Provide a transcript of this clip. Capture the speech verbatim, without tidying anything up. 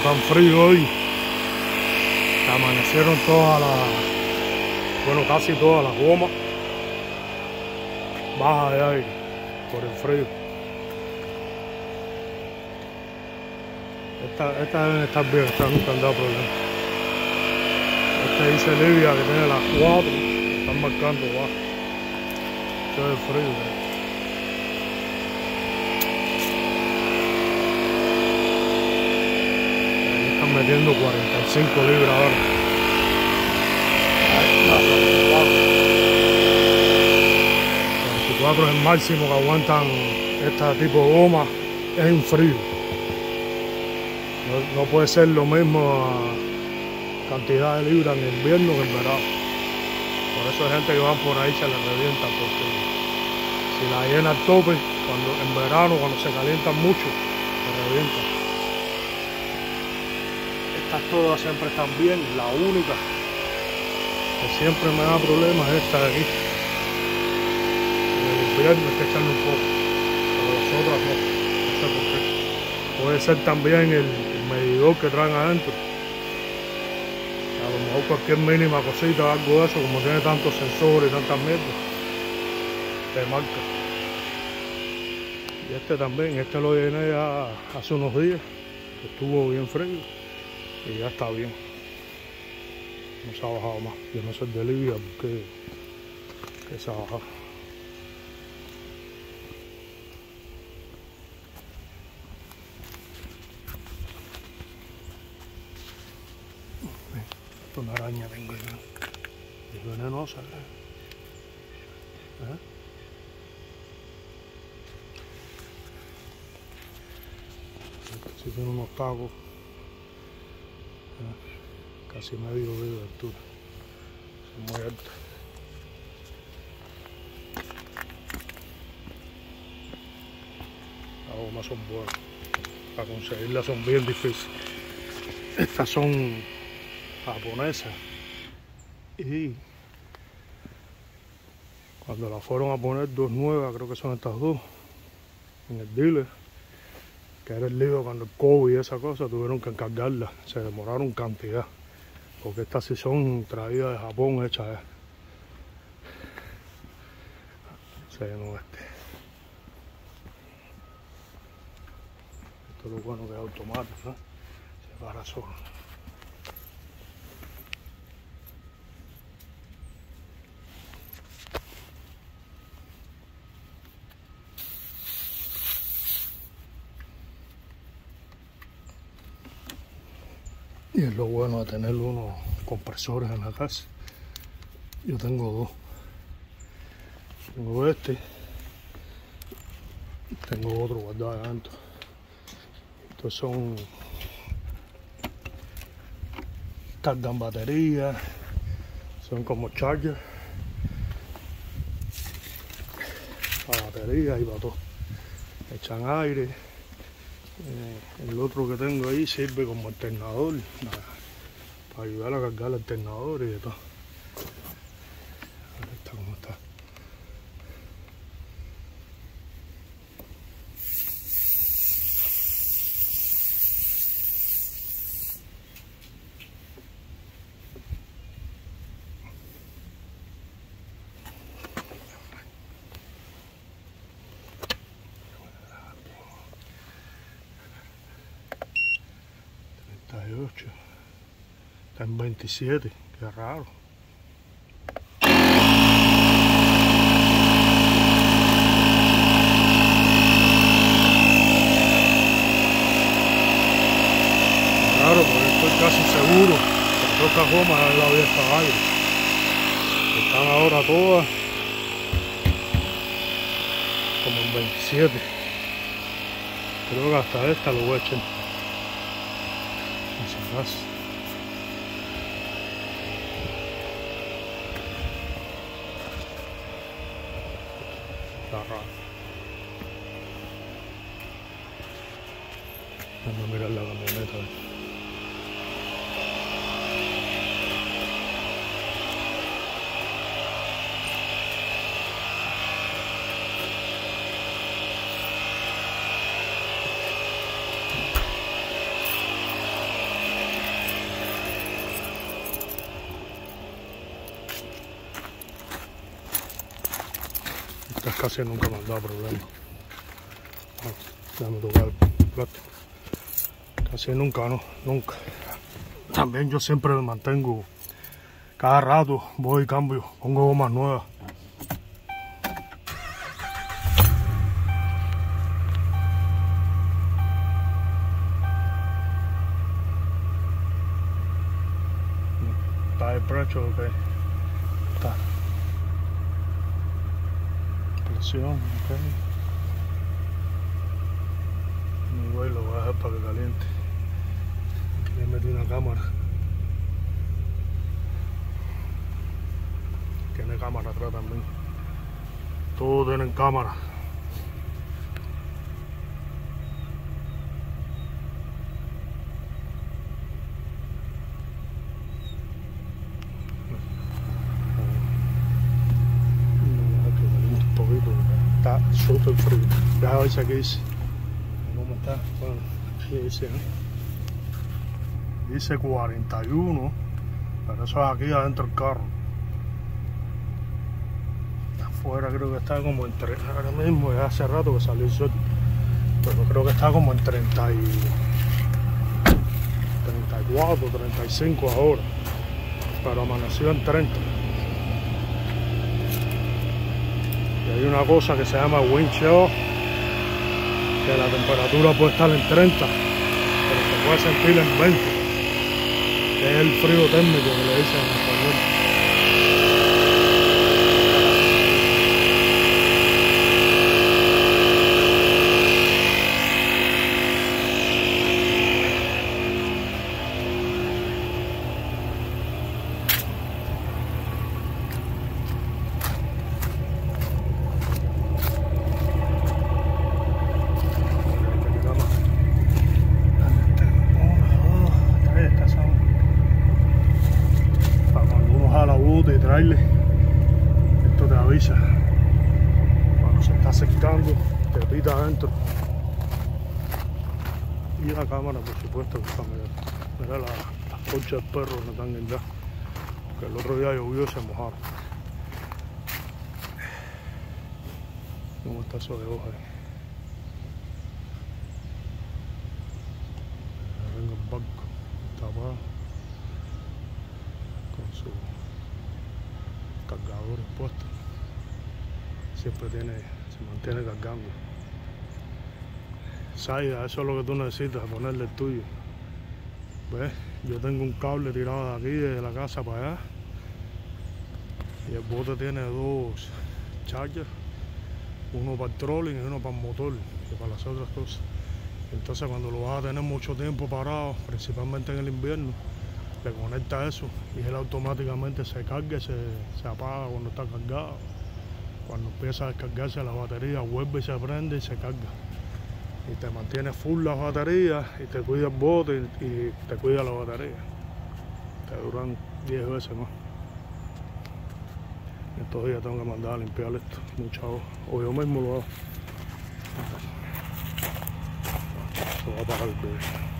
tan frío hoy. Que amanecieron todas las, bueno, casi todas las gomas bajas de aire por el frío. Estas esta deben estar bien, estas nunca han dado problemas. Este dice Livia que tiene las cuatro, están marcando bajo. Esto es frío. ¿eh? Metiendo cuarenta y cinco libras ahora. cuarenta y cuatro es el máximo que aguantan este tipo de goma en frío. No, no puede ser lo mismo cantidad de libras en invierno que en verano. Por eso hay gente que van por ahí se les revienta, porque si la llena al tope, cuando en verano, cuando se calientan mucho, se revientan. Todas siempre están bien, la única que siempre me da problemas es esta de aquí. En el invierno hay que echarle un poco, pero las otras no, no sé por qué. Puede ser también el, el medidor que traen adentro. A lo mejor cualquier mínima cosita, algo de eso, como tiene tantos sensores y tantas mierdas, te marca. Y este también, este lo llené ya hace unos días, estuvo bien frío. Y ya está bien, no se ha bajado más. Yo no sé de Livia porque que se ha bajado. Esto es una araña tengo yo. Es venenosa. ¿Eh? Si tiene unos tacos. Casi medio dedo de altura, es muy alto. Las gomas son buenas, para conseguirlas son bien difíciles. Estas son japonesas y cuando las fueron a poner dos nuevas, creo que son estas dos, en el dealer, que era el lío cuando el COVID y esa cosa, tuvieron que encargarlas, se demoraron cantidad. Porque estas sí son traídas de Japón, hechas. Eh. Se llenó este. Esto es lo bueno que es automático, ¿eh? Se para solo. Y es lo bueno de tener unos compresores en la casa. Yo tengo dos. Tengo este. Tengo otro guardado adentro. Estos son... cargan baterías. Son como charger. Para batería y para todo. Echan aire. Eh, el otro que tengo ahí sirve como alternador para, para ayudar a cargar el alternador y de todo. Ahí está como está. Está en veintisiete, qué raro. Claro, porque estoy casi seguro que todas estas gomas han la abierta al aire. Están ahora todas como en veintisiete. Creo que hasta esta lo voy a echar. Gracias. Está raro. Vamos a mirar la camioneta. Estas casi nunca me han dado problemas. Ah, déjame tocar el plástico. Casi nunca, no, nunca. También yo siempre me mantengo, cada rato voy y cambio, pongo gomas nuevas. Está el precio, ok. Está. Presión, ok. Mi güey lo voy a dejar para que caliente. Aquí le metí una cámara. Tiene cámara atrás también. Todos tienen cámara. Está súper frío. Deja ver si aquí dice cómo está. Bueno, aquí dice, ¿no? Dice cuarenta y uno, pero eso es aquí adentro del carro. Afuera creo que está como en tre... ahora mismo, ya hace rato que salió el sol, pero creo que está como en treinta y treinta y cuatro, treinta y cinco ahora, pero amaneció en treinta. Y hay una cosa que se llama wind chill, que la temperatura puede estar en treinta, pero se puede sentir en veinte, que es el frío térmico que le dicen en español. Y traerle, esto te avisa cuando se está secando, te pita adentro. Y la cámara, por supuesto, que está mira, mira la, las conchas del perro no están guindadas, que el otro día llovió y se mojaron. ¿Cómo está eso de hoja ahí? Venga el barco tapado con su cargador puesto, siempre tiene, se mantiene cargando. Saida, eso es lo que tú necesitas, ponerle el tuyo. ¿Ves? Yo tengo un cable tirado de aquí, de la casa para allá, y el bote tiene dos chargers, uno para el trolling y uno para el motor y para las otras cosas. Entonces cuando lo vas a tener mucho tiempo parado, principalmente en el invierno, le conecta eso y él automáticamente se carga y se, se apaga cuando está cargado. Cuando empieza a descargarse la batería, vuelve y se prende y se carga. Y te mantiene full las baterías y te cuida el bote y, y te cuida la batería. Te duran diez veces más. Estos días tengo que mandar a limpiar esto, mucha hoja. O yo mismo lo hago. Se va a apagar el video.